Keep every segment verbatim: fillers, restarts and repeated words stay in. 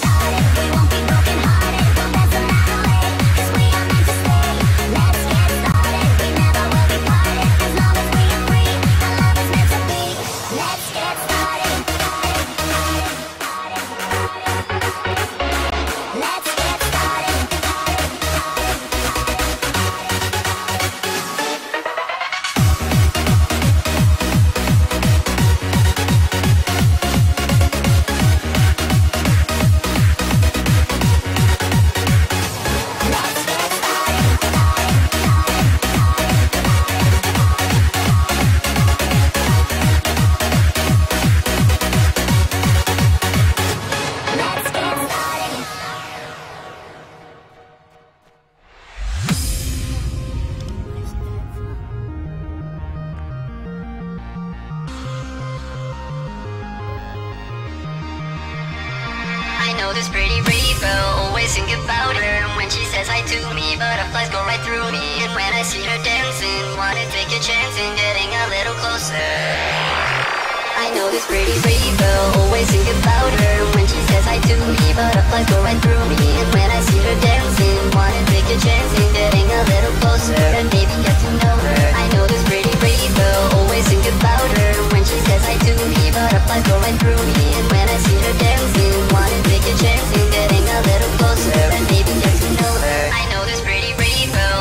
know this pretty pretty girl, always think about her. When she says hi to me, butterflies go right through me. And when I see her dancing, wanna take a chance in getting a little closer. I know this pretty pretty girl, always think about her. When she says hi to me, butterflies go right through me. And when I see her dancing, wanna take a chance in getting a little closer and maybe get to know her. I know this pretty pretty girl, always think about her. When she says hi to me, butterflies go right through me. And when I see her dancing, wanna take a chance in getting a little closer and maybe get to know her. I know this pretty pretty girl.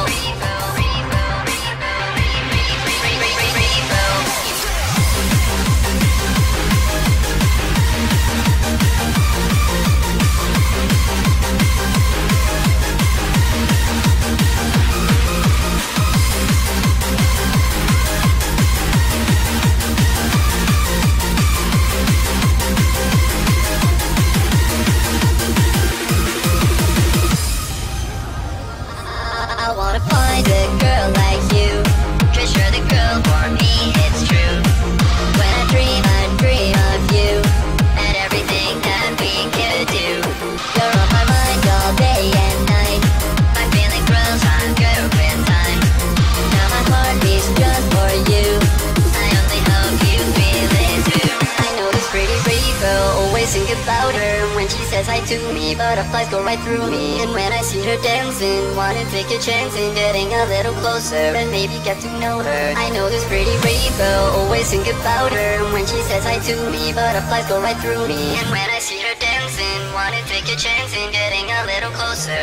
I wanna find a girl like you, 'cause you're the girl for me, it's true. When I dream, I dream of you, and everything that we could do. You're on my mind all day and night. My feeling grows stronger with time. Now my heart beats just for you. I only hope you feel it too. I know this pretty pretty girl, always think about her. When she says hi to me, butterflies go right through me. And when I see her dancing, wanna take a chance in getting a little closer and maybe get to know her. I know this pretty pretty girl, always think about her. When she says hi to me, butterflies go right through me. And when I see her dancing, wanna take a chance in getting a little closer.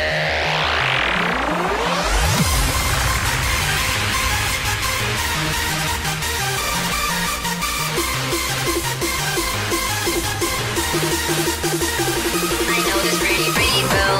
I know this pretty pretty girl.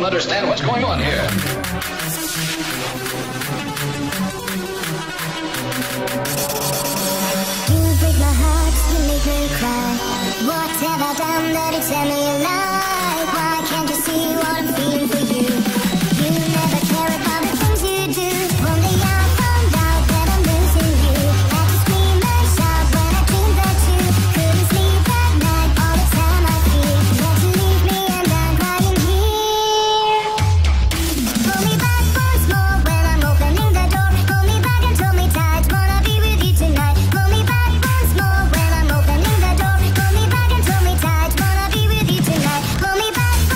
don't understand what's going on here. You break my heart, you make me cry. What have I done that you tell me you like? Why can't you see what I'm feeling for you? You never care about the things you do. One day I found out that I'm losing you. Had to scream and shout when I dreamed that you couldn't sleep at night. All the time I feel that you leave me and I'm crying here. Pull me back once more when I'm opening the door. Pull me back and hold me tight. Wanna be with you tonight. Pull me back once more when I'm opening the door. Pull me back and hold me tight. Wanna be with you tonight. Pull me back.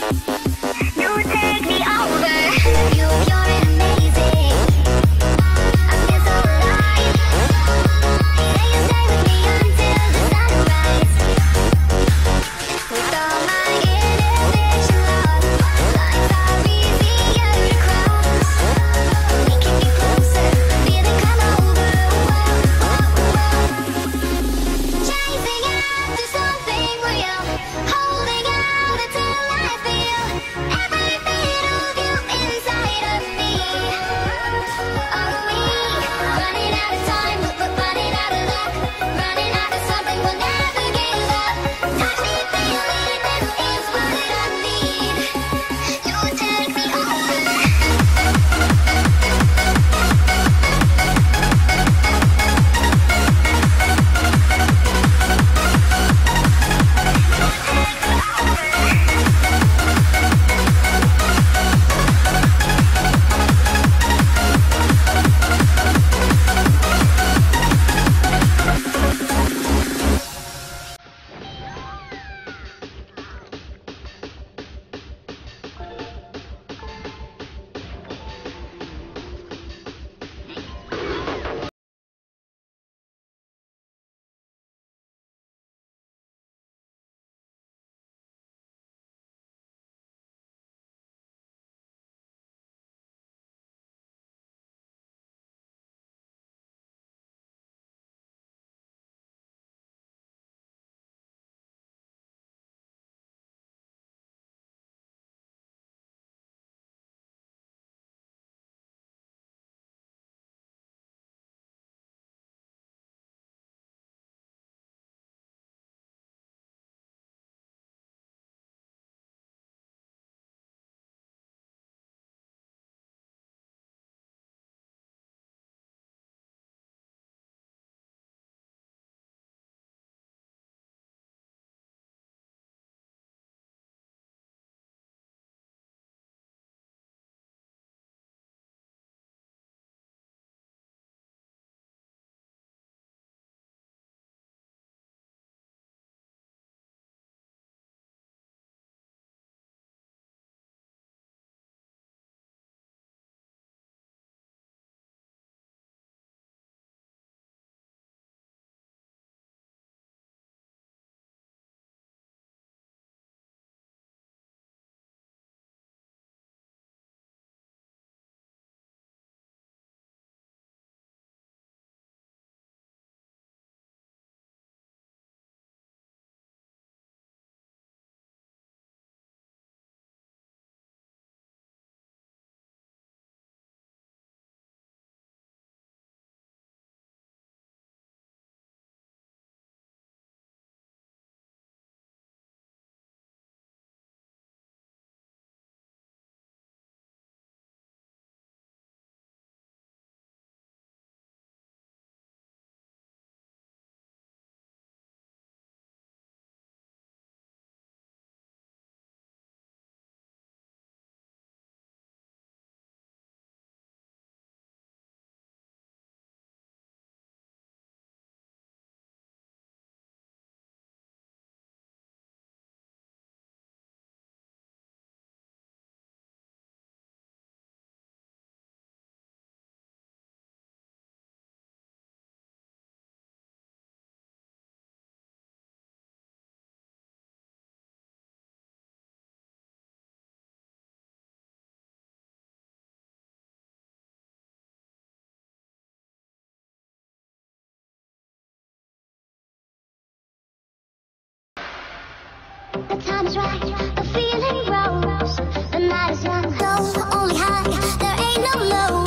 The time is right, the feeling grows. The night is young, go only high, there ain't no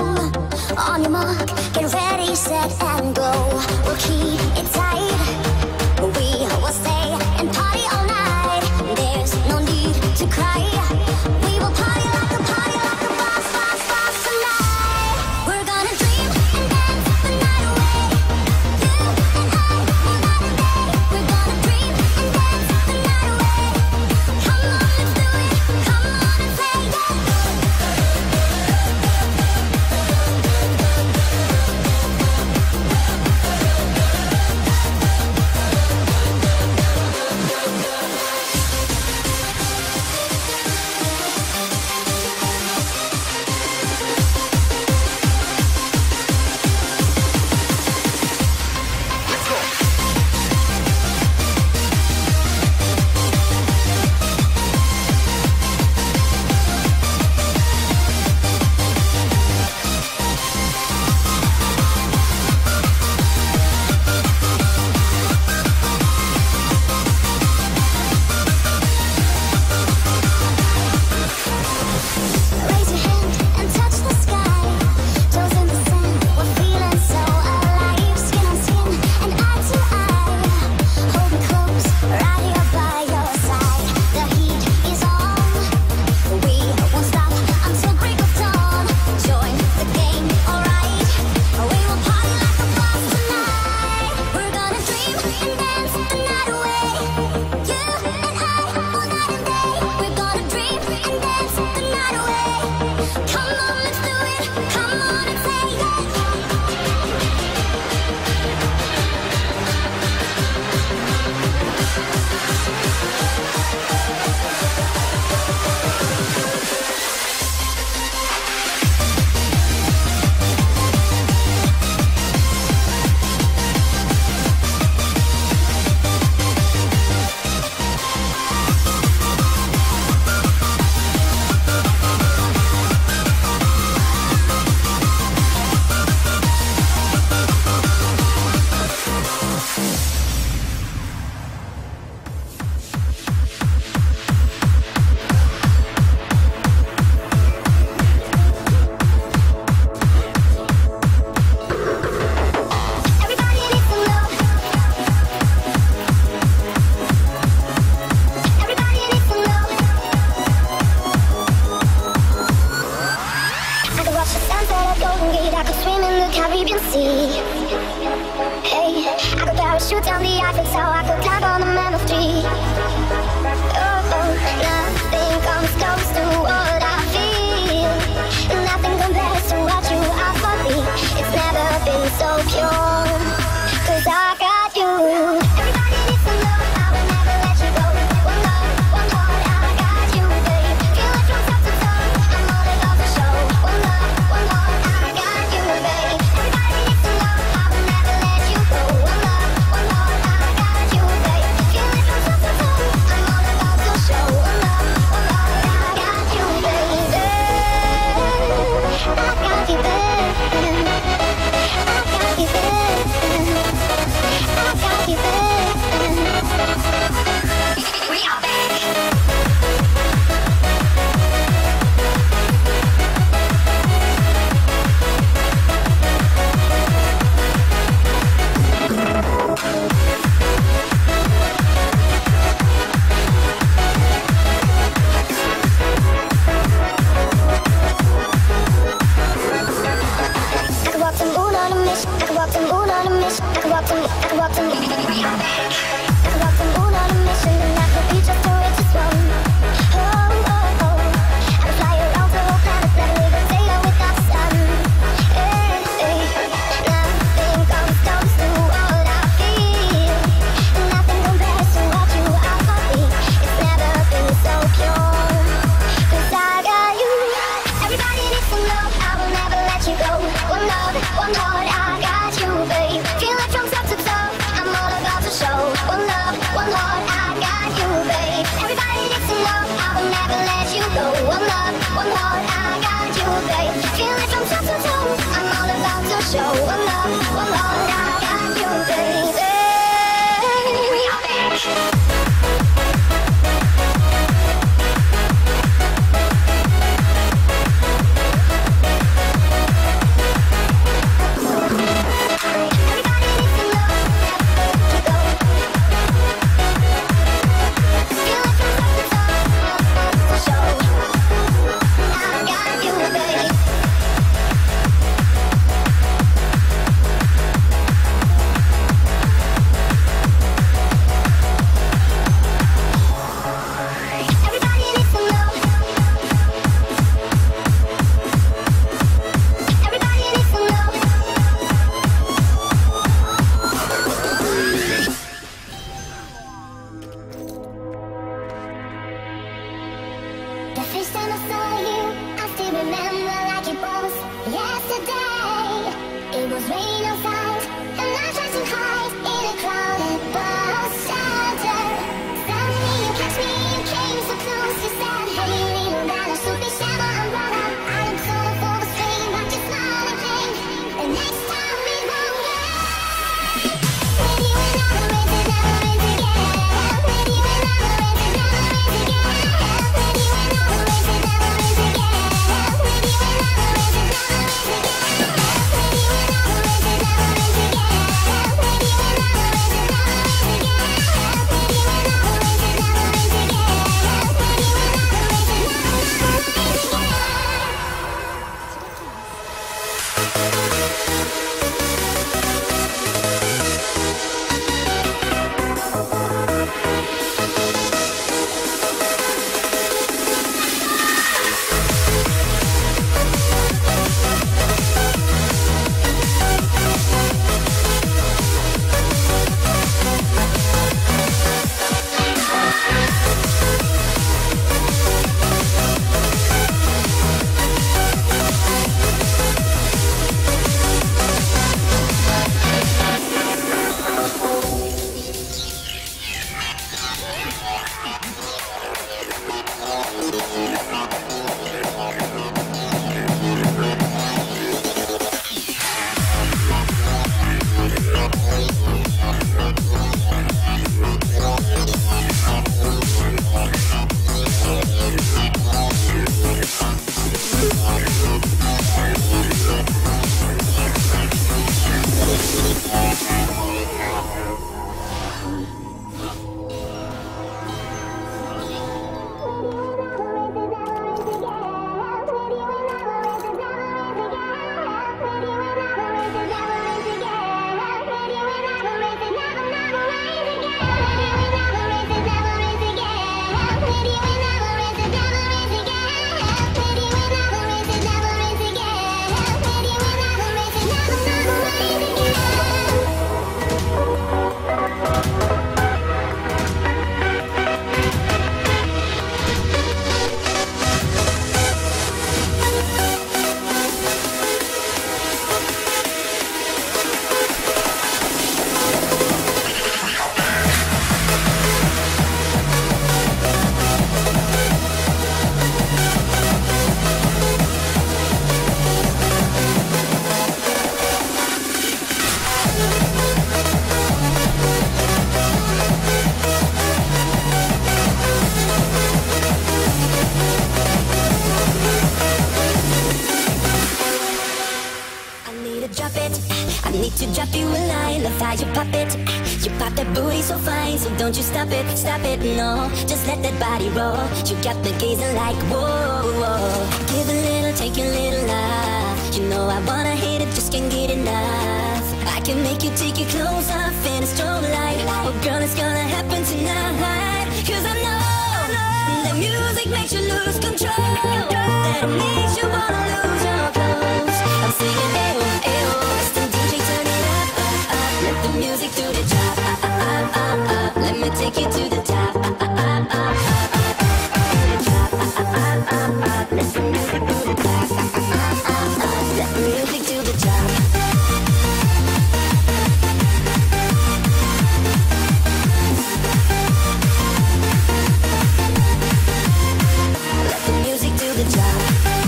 low. On your mark, get ready, set and go. We'll keep it tight, we will stay and party all night. There's no need to cry, we will party like a party like a boss, boss, boss tonight. We're gonna dream and dance the night away. You and I, night and day. We're gonna dream and dance the night away. Come on, let's do it. Come on and say yeah. Arabian Sea. Hey, I could parachute down the Eiffel Tower, I could climb on the Mammoth Tree. Oh, oh, nothing comes close to what I feel. Nothing compares to what you are for me. It's never been so pure, 'cause I got you. Everybody needs some love, I will never let you go. One love, one heart, I got you, babe. Feel it from top to toe, I'm all about the show. One love, one heart, I got you, babe. Everybody needs some love, I will never let you go. One love, one heart, I got you, babe. Feel it from top to toe, I'm all about the show. One love, one heart, I got you, baby. I got you, baby. We are back. I could walk the moon on a mission. I could walk the moon on a mission. I could walk the I could walk the We are back. I could walk the moon on a mission, and I could be just the richest one. Oh, oh, oh. I could fly around the whole planet, never leave a day out without the sun. Hey, hey. Nothing comes close to what I feel. Nothing compares to what you are for me. It's never been so pure, 'cause I got you. Everybody needs some love, I will never let you go. One love, one heart, I got you, babe. Feel it from top to toe, I'm all about the show. One love, one heart, I got you, babe. Everybody needs some love, I will never let you go. One love, one heart, I got you, babe. Feel it from top to toe, I'm all about the show. One love, one heart, I got you, baby. We are back. The first time I saw you, I still remember like it was yesterday. It was rain outside, and I tried to hide in a crowded bus shelter. Suddenly you catch me, you came so close, you said, hey, little man, should be shama umbrella. I am so full of strain, but you smile and blink. The next time we won't get. Maybe we're never meant to never meant to get. Maybe we're never meant to never meant to get. Maybe we're never meant to never meant to get. Maybe need to drop you a line. Love how you pop it. You pop that booty so fine, so don't you stop it, stop it, no. Just let that body roll. You got me gazing like whoa, whoa. Give a little, take a little love. You know I wanna hit it, just can't get enough. I can make you take your clothes off in a strobe light. Oh girl, it's gonna happen tonight. Cause I know that music makes you lose control, that it makes you wanna lose your clothes. I'm singing ayo, ayo, Mister D J, turn it up, up, up. Let the music do the job, up, up, up, up. Let me take you to the top, up, up, up, up, up. Let the music do the top, up, up, up, up. Let the music do the job. Let the music do the job.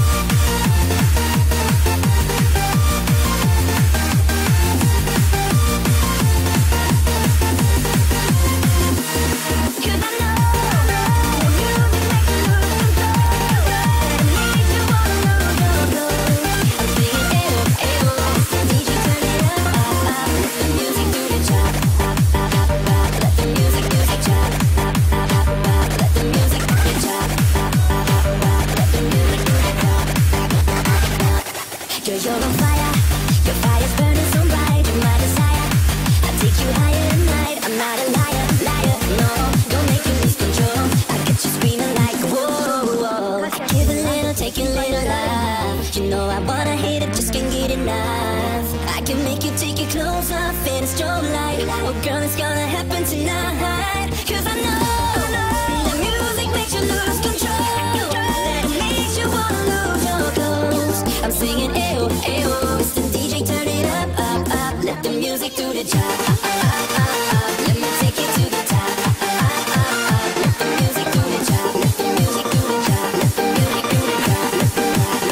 You're on fire, your fire's burning so bright. You're my desire, I take you higher at night. I'm not a liar, liar, no. Don't make you lose control. I get you screaming like whoa, whoa. Give a little, take a little love. You know I wanna hit it, just can't get enough. I can make you take your clothes off in a strobe light. Oh girl, it's gonna happen tonight. Cause I know the music makes you lose control, that it makes you wanna lose your clothes. I'm singing ayo, ayo, Mister D J, turn it up, up, up. Let the music do the job, up, up, up, up. Let me take you to the top, up, up, up, up. Let the music do the job, let the music do the job, let the music do the job, let the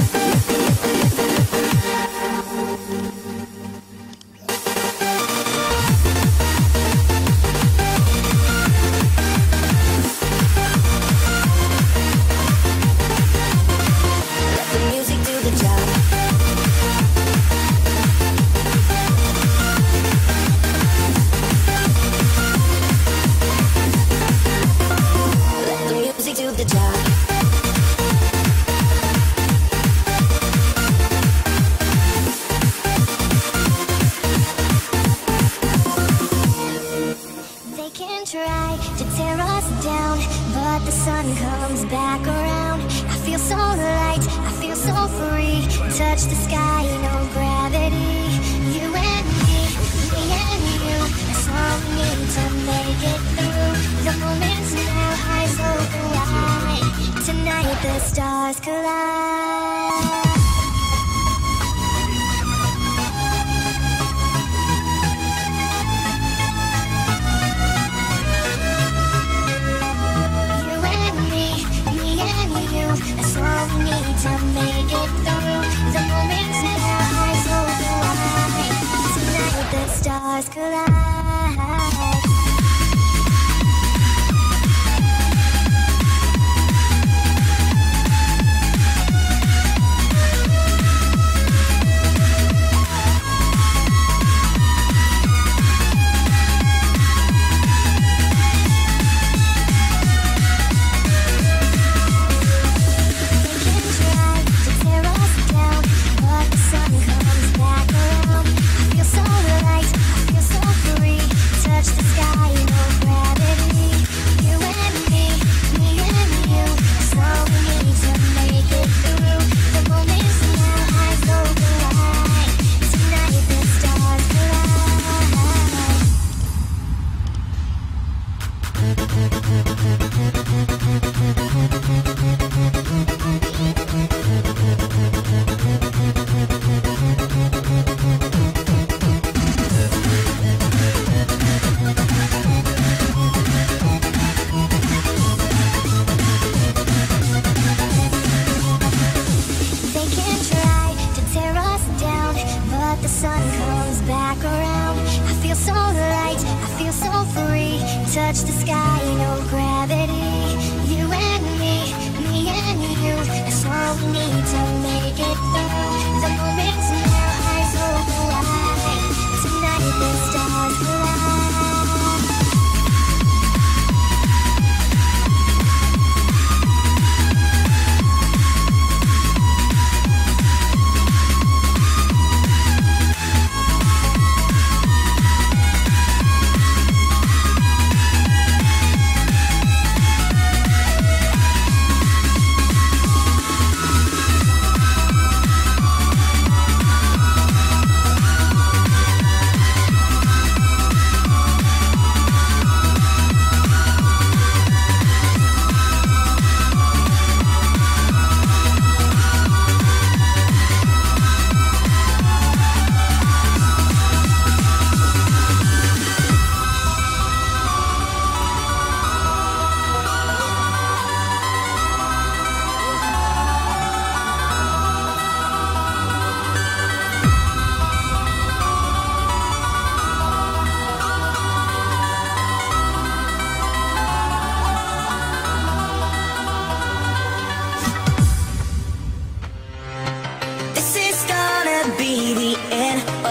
Let the music do the job. Let the music do the job. They can try to tear us down, but the sun comes back around. I feel so light, I feel so free. Touch the sky, no gravity. You and me, me and you. That's all we need to make it through. The moment's now, eyes open wide. Tonight the stars collide. You and me, me and you. That's all we need to make it through. The moment's now, eyes open wide. Tonight the stars collide. Touch the sky, no gravity. You and me, me and you. That's all we need to make it through. The moment's now, eyes open wide.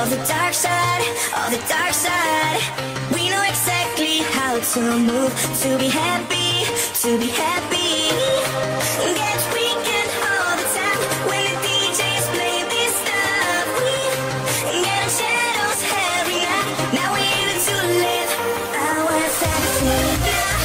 of the dark side, of the dark side. We know exactly how to move, to be happy, to be happy. Get weekend all the time when the D Js play this stuff. We get in shadows every night. Now we're able to live our fantasy.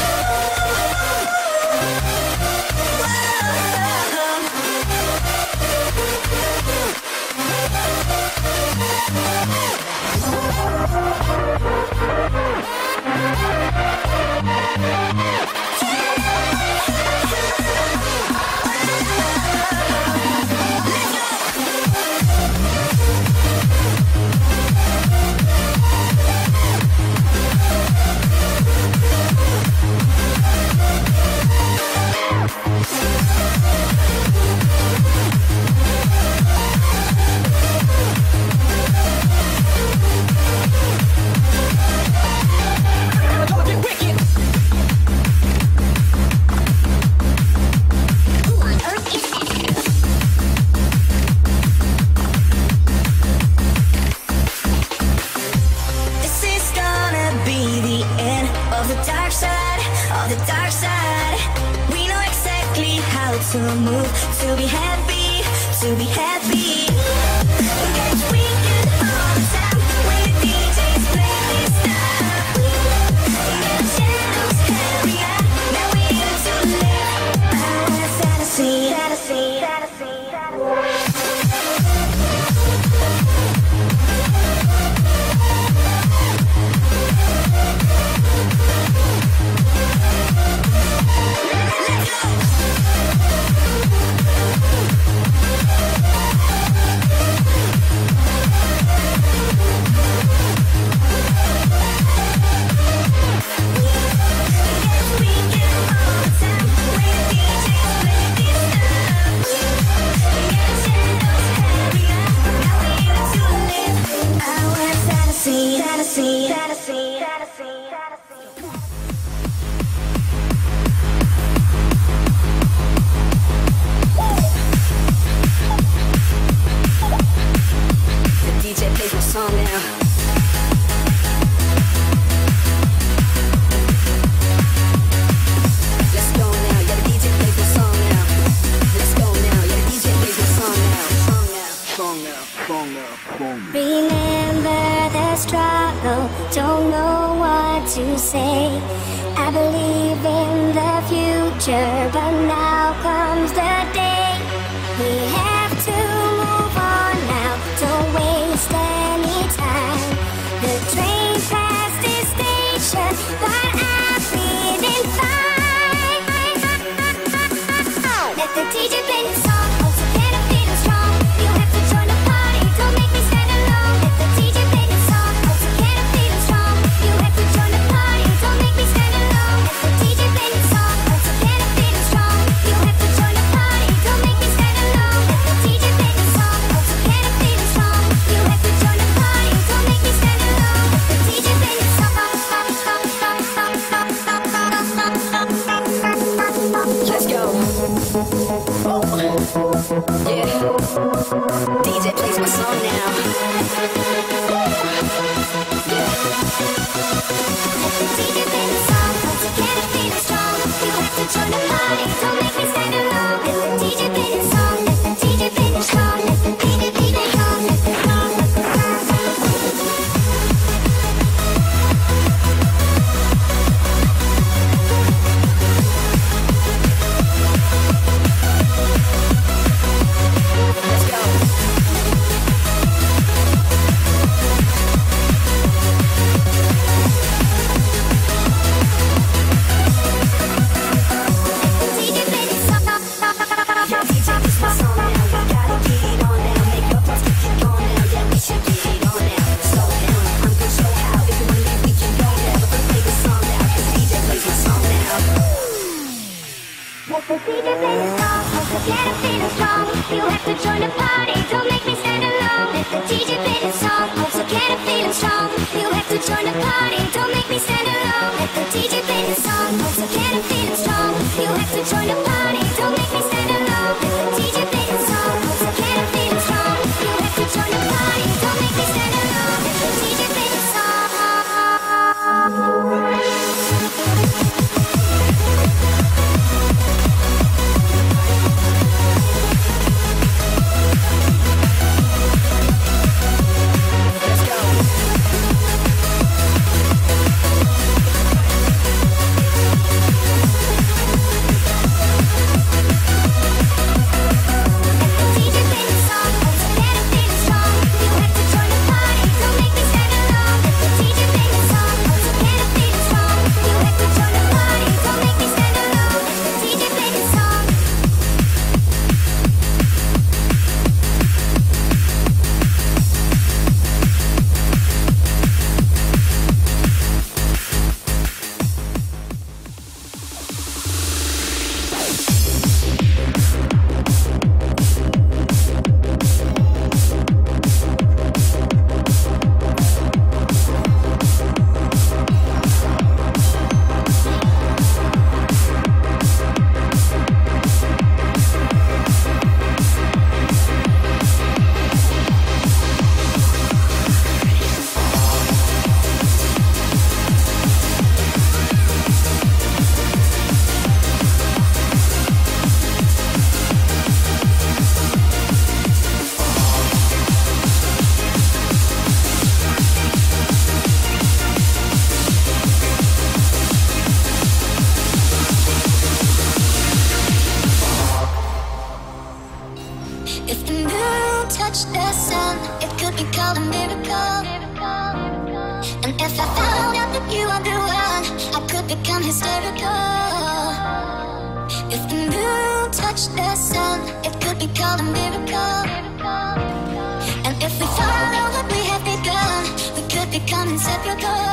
To move, to be happy, to be happy. Get weekend all the time when the D Js play this stuff. Get shadows every night. Now we're here to live our fantasy, fantasy, fantasy. Fantasy, fantasy, fantasy, fantasy. The D J plays my song now. Let's go now, yeah, the D J plays my song now. Let's go now, yeah, the D J plays my song now. Song now, song now, song now, song now. Remember the struggle, don't know what to say. I believe in the future, but now comes the day. We have to move on now, don't waste any time. The train passed this station, but I'm feeling fine. Let the D J play the song, also get a feeling strong. You have to join the party, don't make me stand alone. Let the D J play the song, also get a feeling strong. You have to join the party, don't make me stand alone. Let the D J play the song, also get a feeling strong. You have to join the party, don't make me stand alone. Let the D J play the song, also get a feeling strong. You have to join the party, don't make me stand alone. Let the D J play the song. Let's go. Oh. Yeah. D J plays my song now. Yeah. D J play the song, also get a feeling strong. You have to join the party, don't make me stand alone. Let the D J play the song, let the D J play the song, let the D J play the song, let the song, let the Let's go. join the party, don't make me stand alone. Let the D J play the song, also get a feeling strong. You have to join the party, don't make me stand alone. Let the D J play the song, also get a feeling strong. You have to join the party, don't make me stand alone. If the moon touched the sun, it could be called a miracle. And if I found out that you are the one, I could become hysterical. If the moon touched the sun, it could be called a miracle. And if we follow what we have begun, we could become inseparable.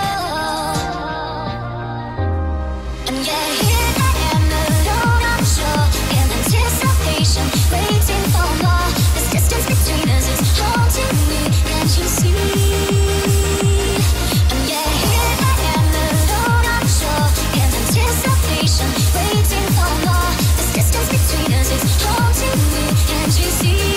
And yeah, here I am alone on shore, in anticipation, waiting for more. This distance between us is haunting me, can't you see? And yeah, here I am alone on shore, in anticipation, waiting for more. This distance between us is haunting me, can't you see?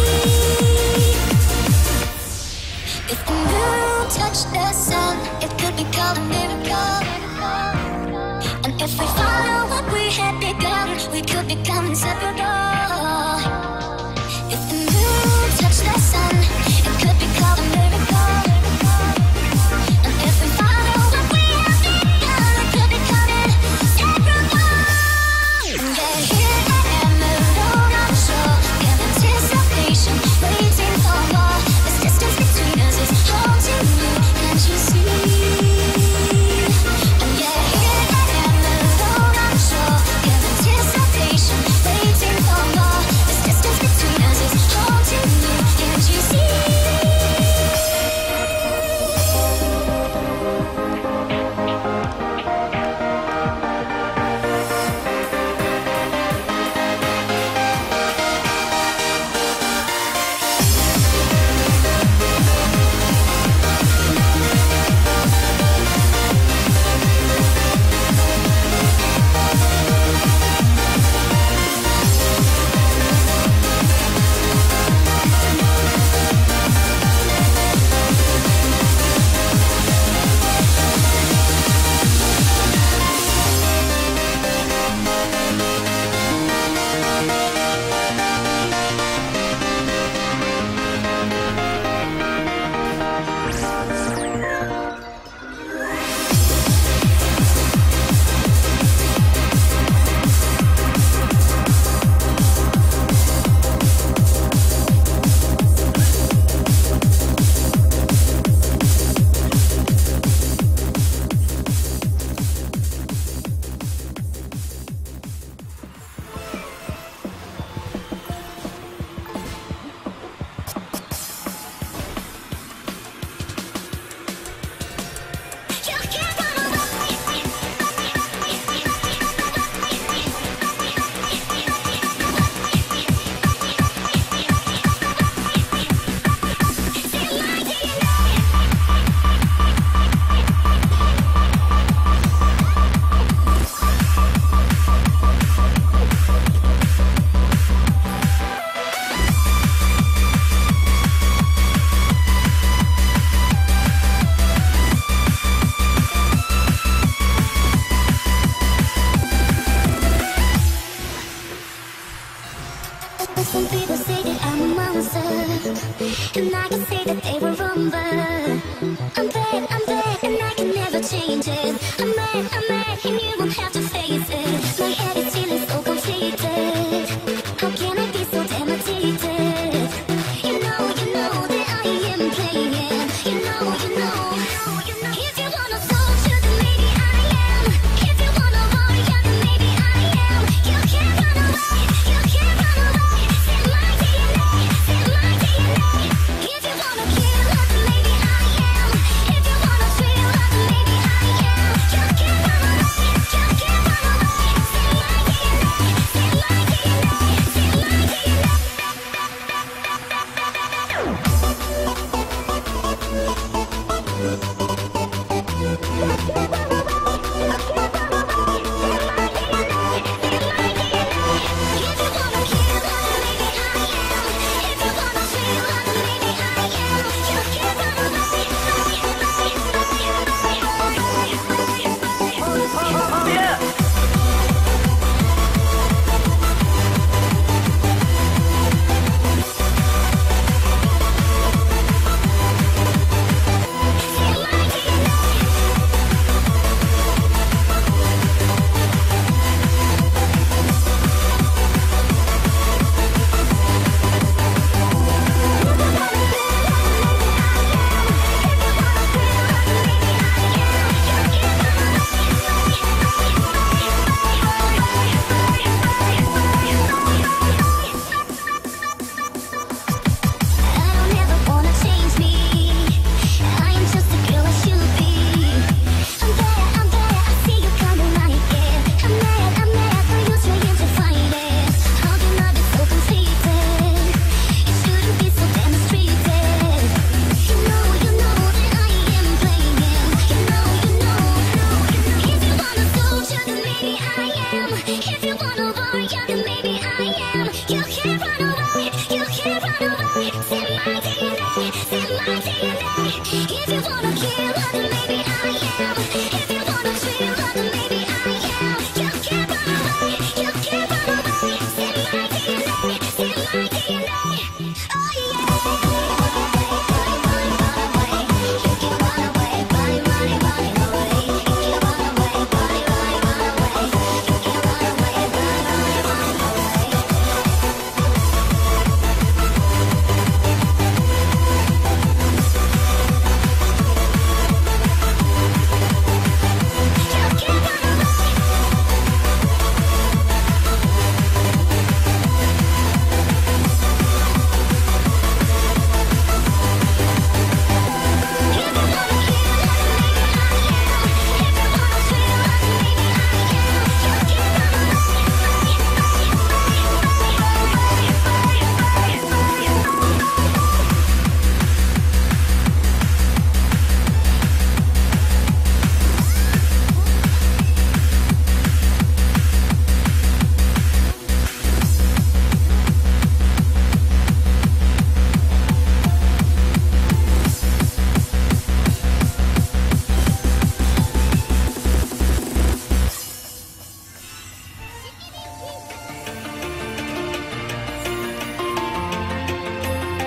If the moon touched the sun, it could be called a miracle. And if we follow what we had begun, we could become inseparable. If the moon touched the sun, it could be called a miracle. And if we follow what we have begun, we could become inseparable. And yeah, here I am alone on shore, in anticipation, waiting for more. This distance between us is haunting me, can't you see? And yeah, here I am alone on shore, in anticipation, waiting for more. This distance between us is haunting me, can't you see? Some people say that I'm a monster, and I can say that they were wrong, but I'm bad, I'm bad, and I can never change it. I'm mad, I'm mad, and you won't have to face it. My head is feeling so completed. How can I be so damn addicted? You know, you know that I am playing. You know, you know, you know. If you wanna soldier, then maybe I am. If you wanna warrior, then maybe I am. You can't run away, you can't run away. Set my D N A, set my D N A. If you wanna kill her, then maybe I am. If you wanna thrill her, then maybe I am. You can't run away, you can't run away. Set my D N A, set my D N A, set my D N A.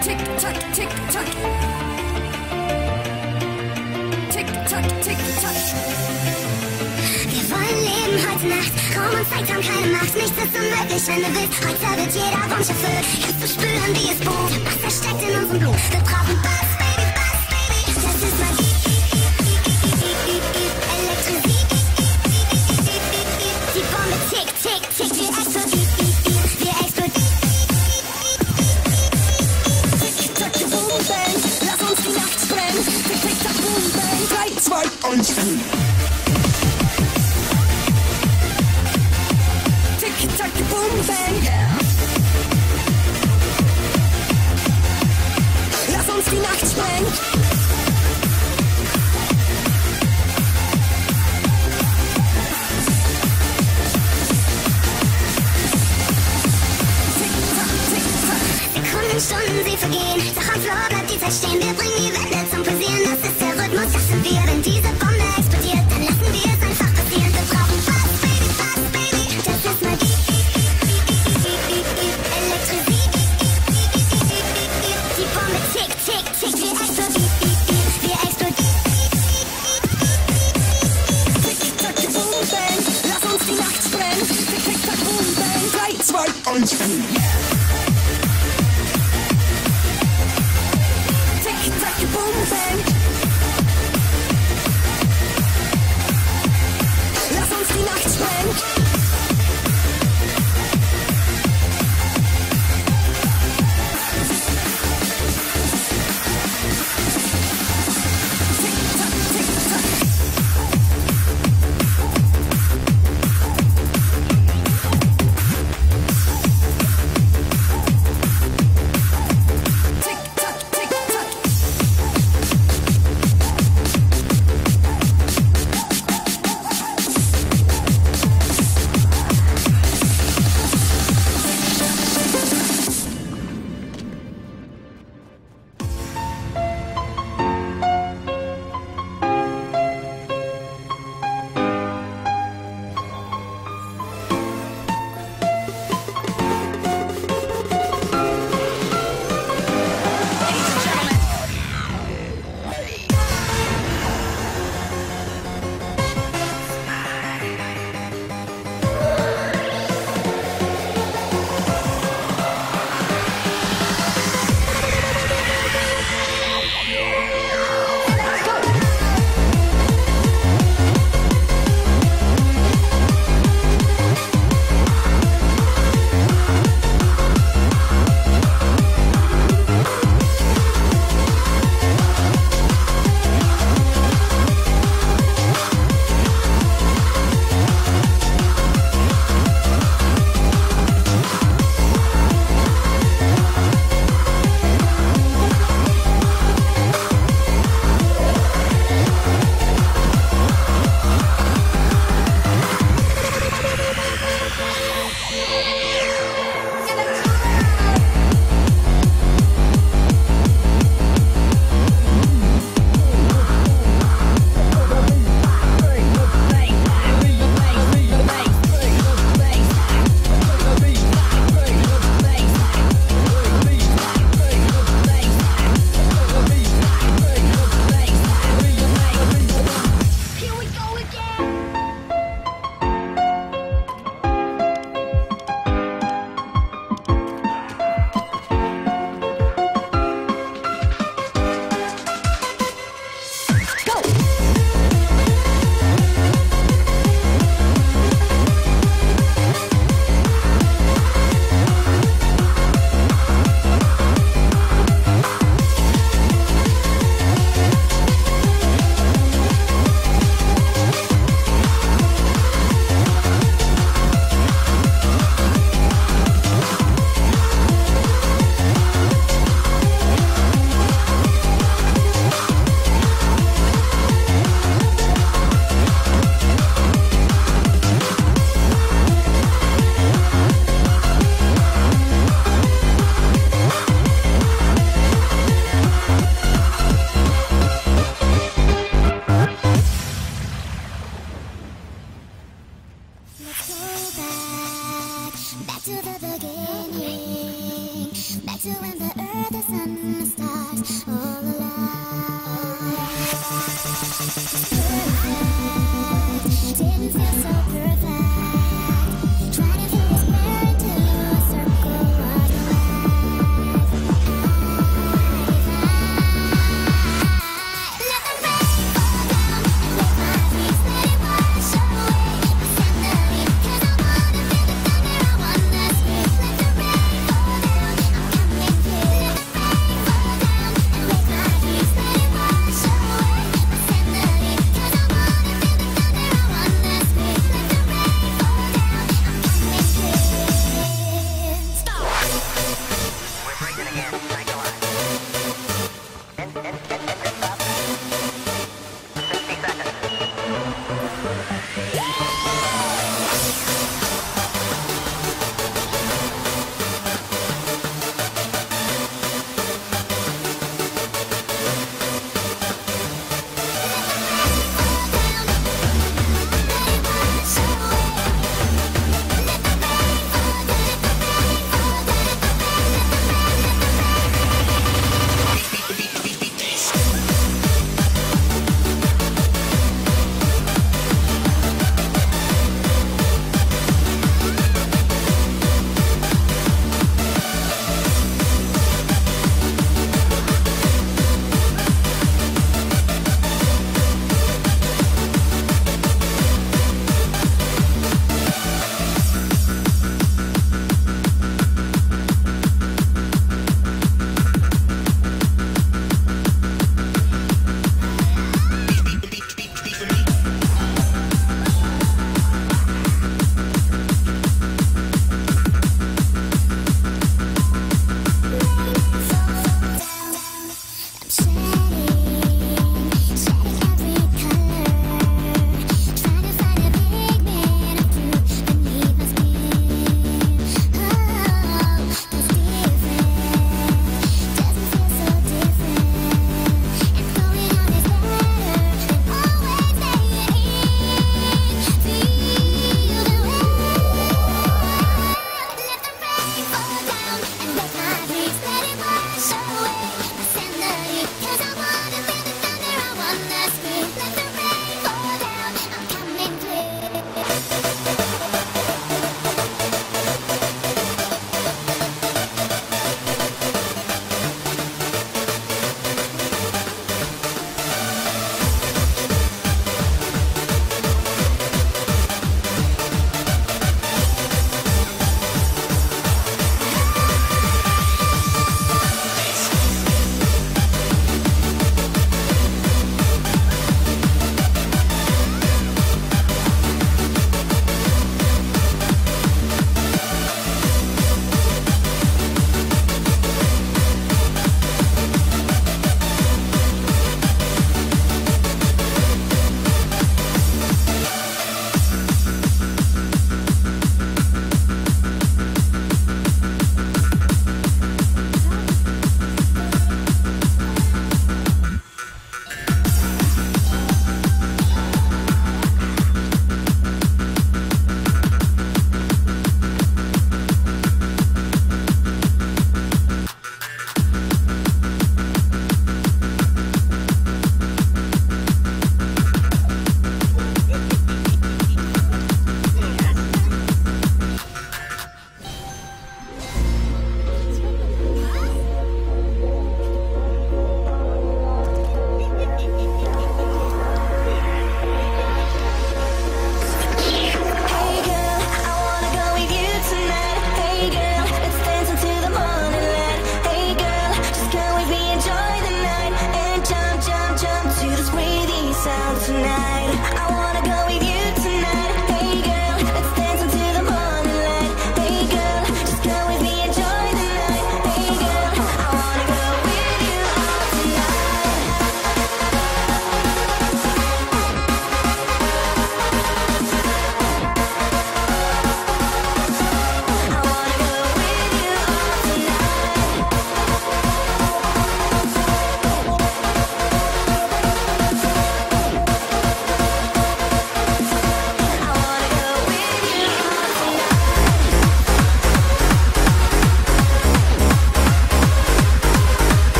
Tick, tack, tick, tack. Tick, tack, tick, tack. Wir wollen leben heute Nacht. Raum und Zeit haben keine Macht. Nichts ist unmöglich, wenn du willst. Heute wird jeder Wunsch erfüllt. Kannst du spüren, wie es boomt. Was versteckt in unserem Blut. Wir brauchen Bass, Baby, Bass, Baby. Das ist Magie. Elektrisierung. Die Bombe tick, tick, tick. Wir explodieren. Wir explodieren. Tick, tack, boom, bang. Lass uns die Nacht sprengen. Tick, tick, tack, boom, bang. Drei, zwei, eins, Tick, tack, boom, bang. Lass uns die Nacht sprengen. Sekunden, Stunden, sie vergehen. Doch am Floor bleibt die Zeit stehen. Wir bringen die Welle zum Pulsieren. Das ist der Rhythmus, das sind wir. Wenn diese Bombe explodiert, dann lassen wir es einfach passieren. Wir brauchen Bass, Baby, Bass, Baby. Das ist Magie. Elektrisierung. Die Bombe tick, tick, tick. Wir explodieren. Wir explodieren. Tick, tack, boom, bang. Lass uns die Nacht sprengen. Tick, tick, tack, boom, bang. Drei, zwei, eins, Tick, tack, boom, bang. Lass uns die Nacht sprengen. Tick, tack, tick, tack.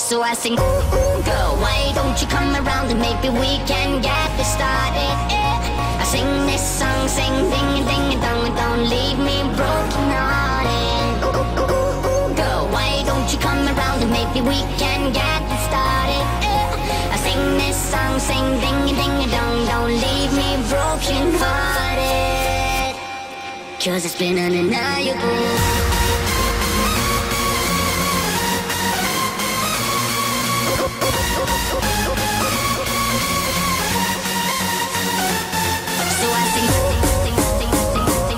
So I sing, ooh, girl, why don't you come around and maybe we can get this started, yeah. I sing this song, sing ding a ding a dong, don't leave me broken hearted. Ooh, ooh, ooh, ooh, girl, why don't you come around and maybe we can get this started, yeah. I sing this song, sing ding a ding a dong, don't leave me broken hearted. Cause it's been undeniable. So I sing, sing, sing, sing, sing,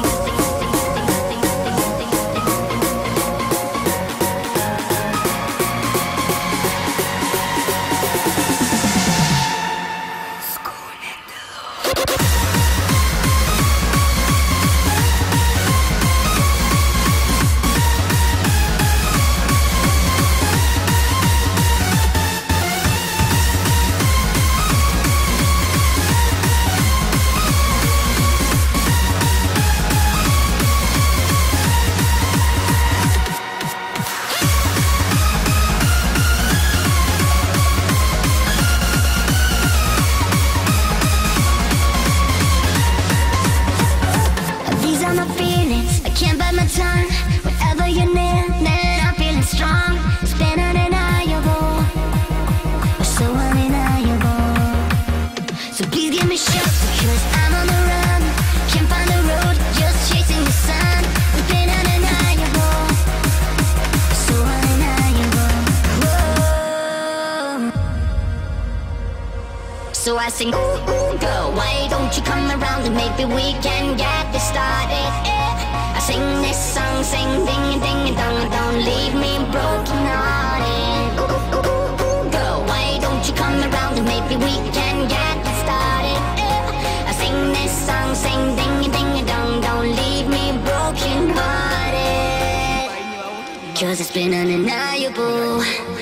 So I sing, ooh, ooh, girl, why don't you come around and maybe we can get this started, yeah. I sing this song, sing ding a ding a dong, don't leave me broken hearted. Ooh, ooh, ooh, ooh, girl, why don't you come around and maybe we can get this started, yeah. I sing this song, sing ding a ding a dong, don't leave me broken hearted. Cause it's been undeniable.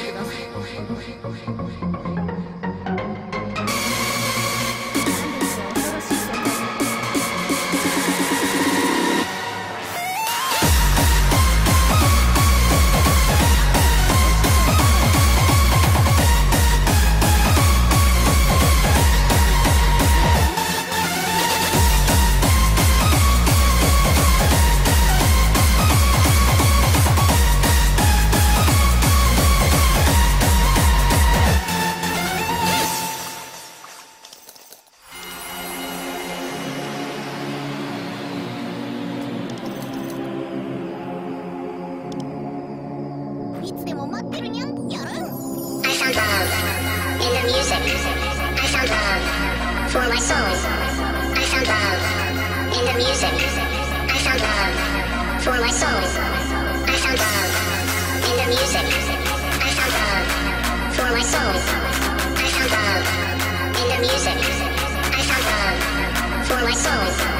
For my soul, I found love in the music. I found love for my soul. I found love in the music. I found love for my soul. I found love in the music. I found love for my soul.